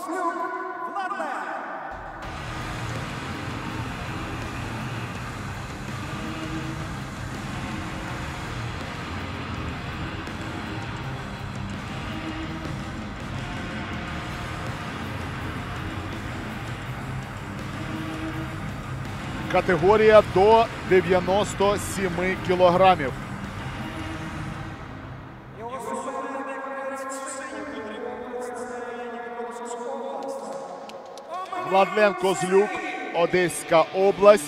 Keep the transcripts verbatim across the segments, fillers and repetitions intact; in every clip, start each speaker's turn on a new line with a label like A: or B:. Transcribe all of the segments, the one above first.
A: Козлюк Владлен.
B: Категорія до дев'яноста семи кілограмів. Владлен Козлюк, Одеська область.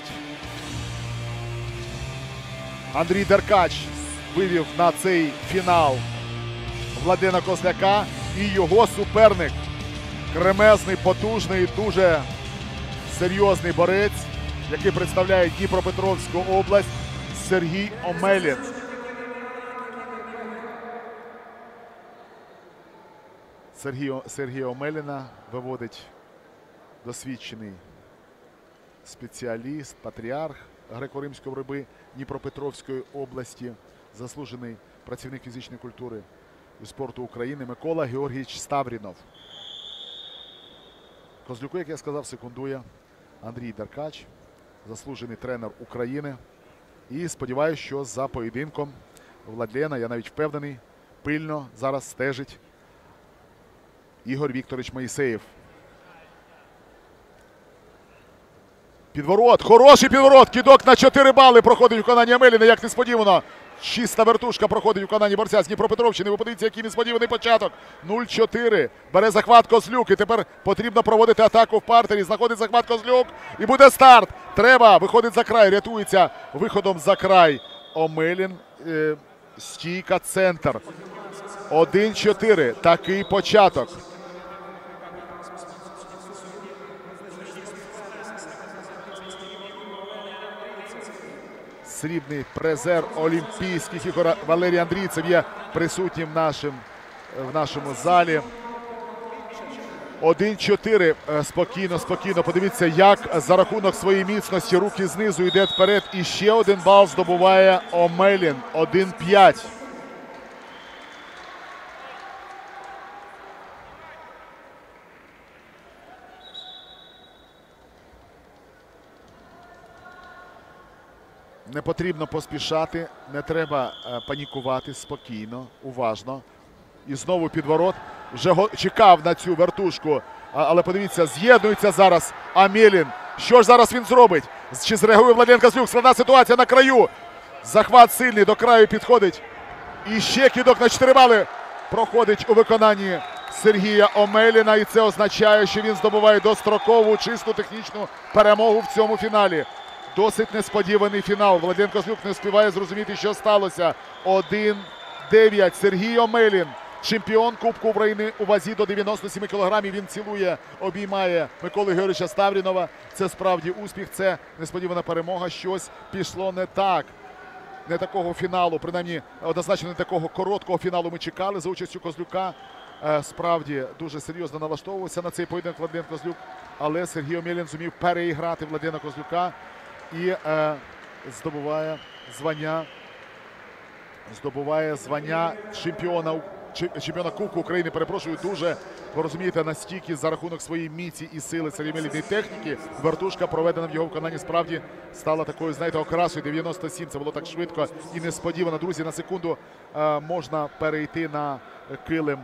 B: Андрій Деркач вивів на цей фінал Владлена Козляка і його суперник. Кремезний, потужний, дуже серйозний борець, який представляє Дніпропетровську область, Сергій Омелін. Сергій, Сергія Омеліна виводить досвідчений спеціаліст, патріарх греко-римської боротьби Дніпропетровської області, заслужений працівник фізичної культури і спорту України Микола Георгійович Ставрінов. Козлюку, як я сказав, секундує Андрій Деркач, заслужений тренер України. І сподіваюся, що за поєдинком Владлена, я навіть впевнений, пильно зараз стежить Ігор Вікторович Моїсеєв. Підворот, хороший підворот, кидок на чотири бали проходить виконання Омеліна, як несподівано. Чиста вертушка проходить виконання борця з Дніпропетровщини. Ви подивіться, який несподіваний початок. нуль чотири. Бере захват Козлюк. І тепер потрібно проводити атаку в партері. Знаходить захват Козлюк. І буде старт. Треба. Виходить за край. Рятується виходом за край Омелін. Е, стійка, центр. один чотири. Такий початок. Срібний призер Олімпійських ігор Валерій Андрійцев є присутнім в, нашим, в нашому залі. один чотири. Спокійно, спокійно. Подивіться, як за рахунок своєї міцності руки знизу йде вперед. І ще один бал здобуває Омелін. один п'ять. Не потрібно поспішати, не треба е, панікувати, спокійно, уважно. І знову підворот. Вже го... чекав на цю вертушку, а, але подивіться, з'єднується зараз Омелін. Що ж зараз він зробить? Чи зреагує Владлен Козлюк? Складна ситуація на краю. Захват сильний, до краю підходить. І ще кидок на чотири бали проходить у виконанні Сергія Омеліна. І це означає, що він здобуває дострокову чисту технічну перемогу в цьому фіналі. Досить несподіваний фінал. Владлен Козлюк не співає зрозуміти, що сталося. один дев'ять. Сергій Омелін, чемпіон Кубку України у вазі до дев'яноста семи кілограмів. Він цілує, обіймає Миколи Георгійовича Ставрінова. Це справді успіх, це несподівана перемога. Щось пішло не так. Не такого фіналу, принаймні однозначно не такого короткого фіналу ми чекали за участю Козлюка. Справді дуже серйозно налаштовувався на цей поєдинок Владлен Козлюк. Але Сергій Омелін зумів переіграти Владлена Козлюка. І е, здобуває звання, здобуває звання чемпіона, чемпіона Кубку України. Перепрошую, дуже, ви розумієте, настільки за рахунок своєї міці і сили Сергія Омеліна і техніки. Вертушка, проведена в його виконанні, справді стала такою, знаєте, окрасою. дев'яносто сім. Це було так швидко і несподівано. Друзі, на секунду е, можна перейти на килим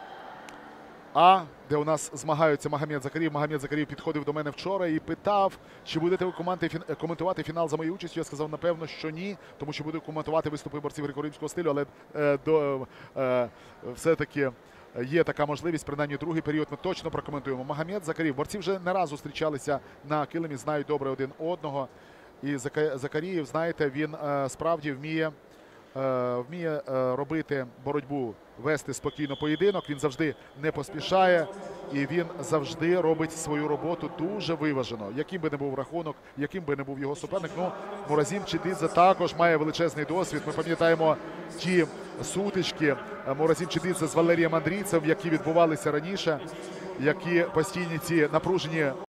B: А, де у нас змагаються Магомед Закарієв. Магомед Закарієв підходив до мене вчора і питав, чи будете ви коментувати фінал за моєю участю. Я сказав, напевно, що ні, тому що буду коментувати виступи борців греко-римського стилю, але е, до, е, все-таки є така можливість, принаймні другий період ми точно прокоментуємо. Магомед Закарієв. Борці вже не раз зустрічалися на килимі, знають добре один одного. І Закарієв, знаєте, він е, справді вміє, е, вміє е, робити боротьбу, вести спокійно поєдинок, він завжди не поспішає і він завжди робить свою роботу дуже виважено. Яким би не був рахунок, яким би не був його суперник. Ну, Муразім Чидидзе також має величезний досвід. Ми пам'ятаємо ті сутички Муразім Чидидзе з Валерієм Андрійцем, які відбувалися раніше, які постійні ці напружені